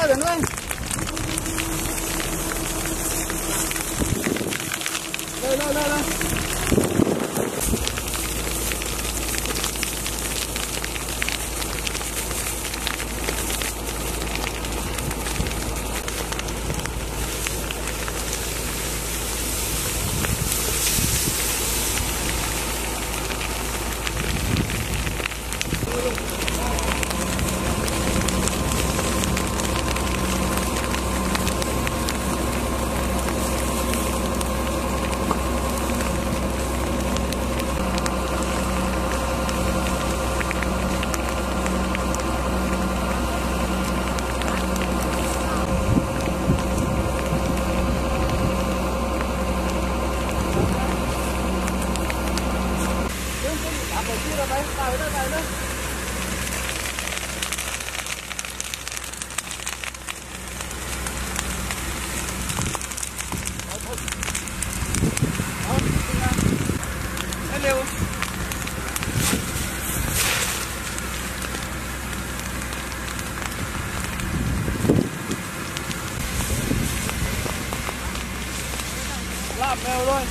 กันด้วยเลยเร็วลาบเร็วด้วย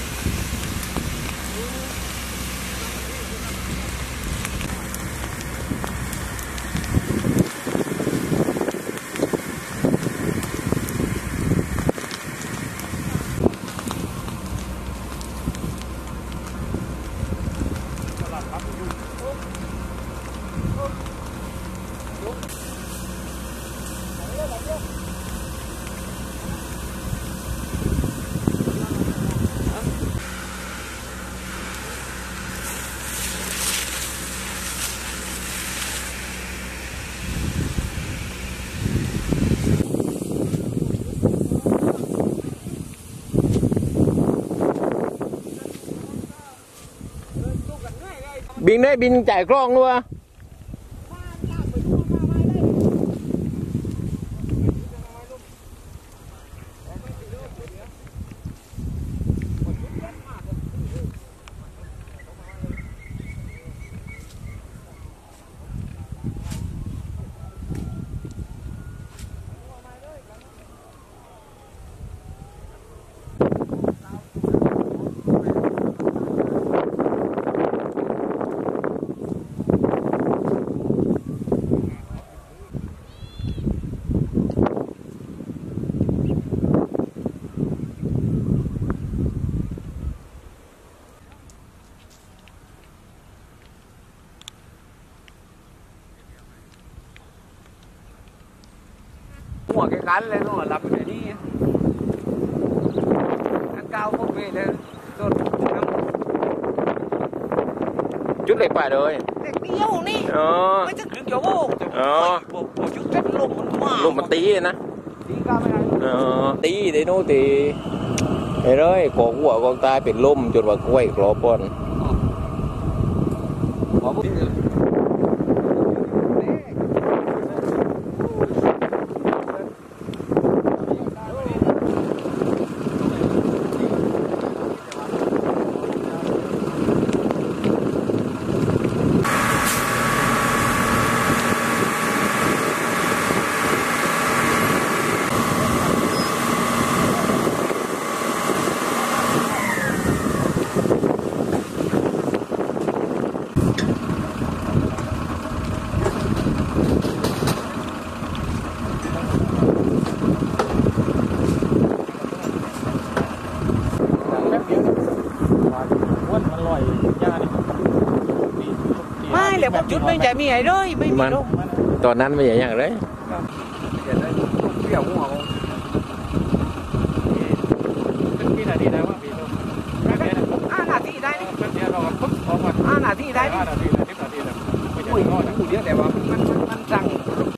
บินได้บินจ่ายกล้องด้วยหัวแกกันเลยหัวหลับอยู่ในนี้อันเก้าพวกเวทเลยต้นจุดเล็กไปเลยเด็กเดียวนี่ไม่จะถึงเกี่ยวโว้ผมชุดเต็มลมมันมาลมมันตีนะตีก้าวไม่ได้ตีได้โน่ตีไอ้ร้อยกองหัวกองตายเป็นลมจนว่ากล้วยกรอบปอนไม่เลยผมจุดไม่ใจมีไอ้เลยไม่มีลมตอนนั้นไม่ใช่อย่างไรเดี๋ยวหัว